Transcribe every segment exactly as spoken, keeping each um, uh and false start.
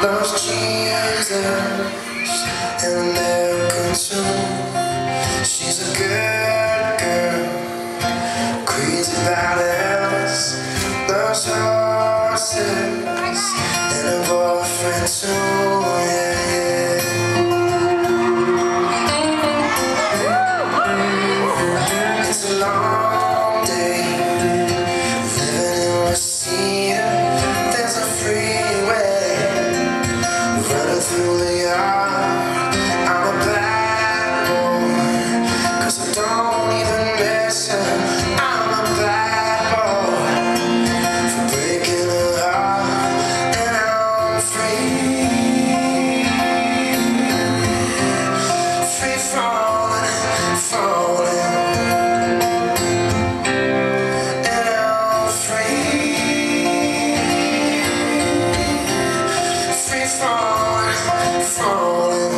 loves Jesus and American too. She's a good girl, crazy about Elvis, loves horses and a boyfriend too. Yeah, yeah. It's a long day living in Reseda. There's a freeway running through the yard. I'm a bad boy, 'cause I don't even miss her. I'm a bad boy for breaking her heart, and I'm free, free falling, falling, and I'm free, free falling, falling.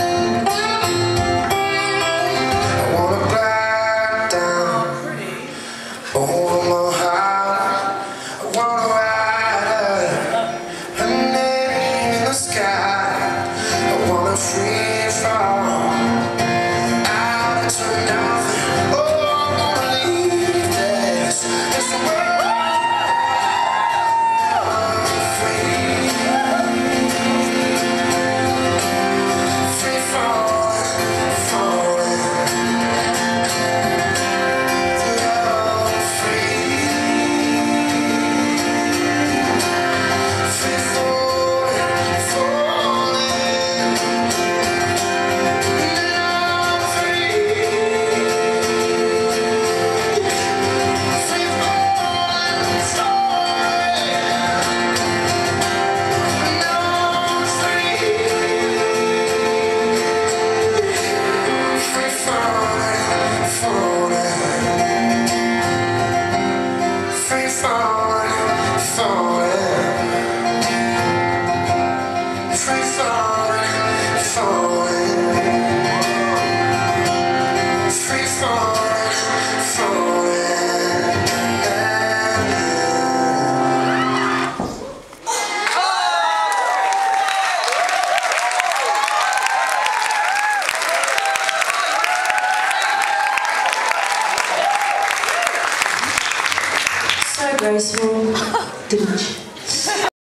I wanna glide down over my heart. I wanna ride her, her name in the sky. I wanna free fall out into nothing. Oh, I wanna leave this, this world free, free falling, falling. Free falling, falling, free falling, falling, free falling, falling. So graceful, didn't you?